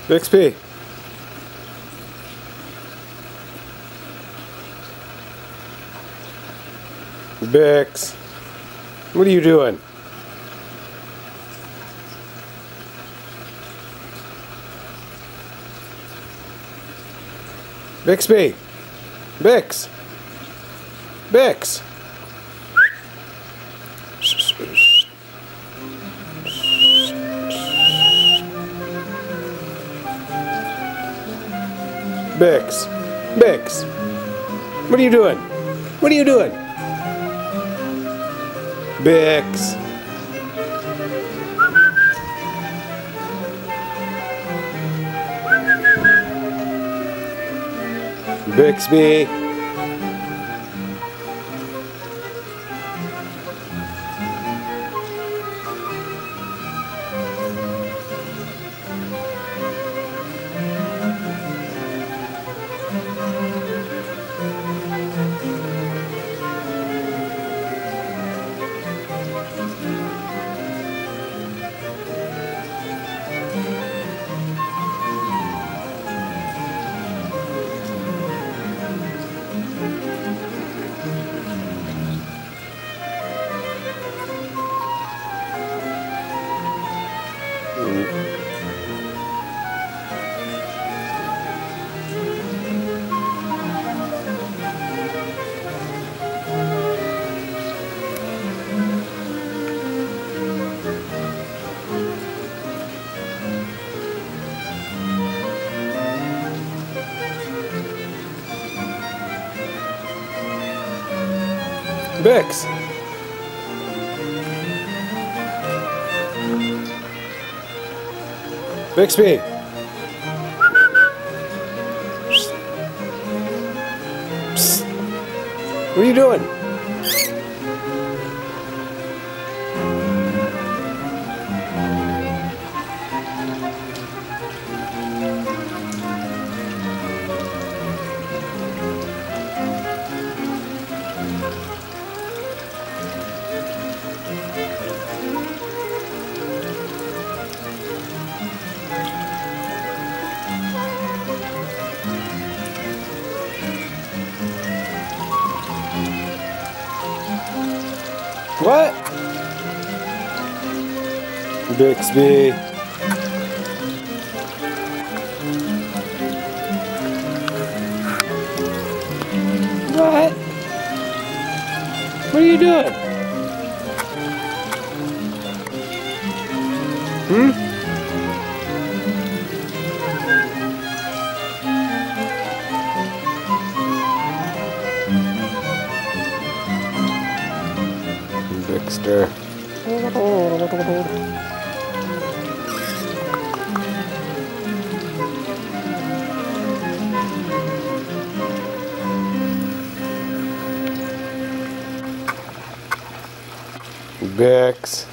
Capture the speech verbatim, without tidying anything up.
Bixby. Bix. What are you doing? Bixby. Bix. Bix. Bix. Bix. What are you doing? What are you doing? Bix. Bixby. Bix. Bixby. Psst. What are you doing? What? Bixby. What? What are you doing? Hmm? Bixter. Bix.